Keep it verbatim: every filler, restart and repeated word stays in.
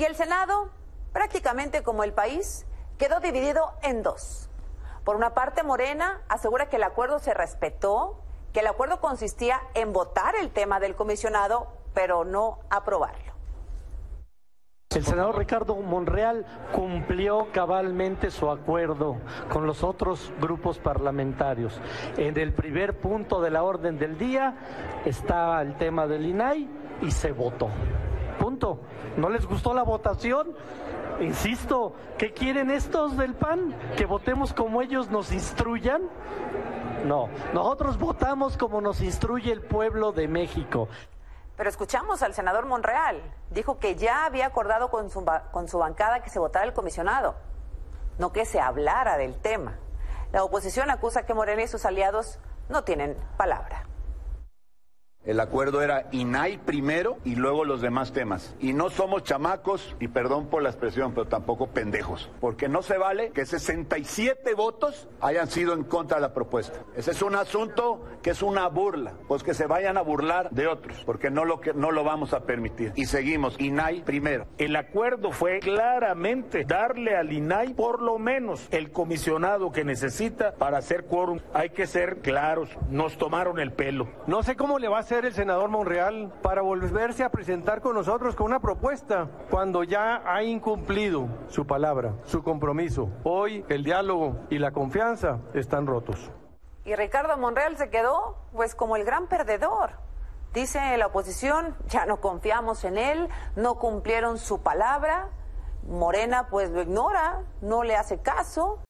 Y el Senado, prácticamente como el país, quedó dividido en dos. Por una parte, Morena asegura que el acuerdo se respetó, que el acuerdo consistía en votar el tema del comisionado, pero no aprobarlo. El senador Ricardo Monreal cumplió cabalmente su acuerdo con los otros grupos parlamentarios. En el primer punto de la orden del día está el tema del I N A I y se votó. Punto. ¿No les gustó la votación? Insisto, ¿qué quieren estos del P A N? ¿Que votemos como ellos nos instruyan? No, nosotros votamos como nos instruye el pueblo de México. Pero escuchamos al senador Monreal. Dijo que ya había acordado con su, con su bancada que se votara el comisionado, no que se hablara del tema. La oposición acusa que Morena y sus aliados no tienen palabra. El acuerdo era I N A I primero y luego los demás temas. Y no somos chamacos, y perdón por la expresión, pero tampoco pendejos. Porque no se vale que sesenta y siete votos hayan sido en contra de la propuesta. Ese es un asunto que es una burla. Pues que se vayan a burlar de otros, porque no lo, que, no lo vamos a permitir. Y seguimos, I N A I primero. El acuerdo fue claramente darle al I N A I por lo menos el comisionado que necesita para hacer quórum. Hay que ser claros, nos tomaron el pelo. No sé cómo le va a hacer el senador Monreal para volverse a presentar con nosotros con una propuesta cuando ya ha incumplido su palabra, su compromiso. Hoy el diálogo y la confianza están rotos. Y Ricardo Monreal se quedó pues como el gran perdedor. Dice la oposición, ya no confiamos en él, no cumplieron su palabra. Morena pues lo ignora, no le hace caso.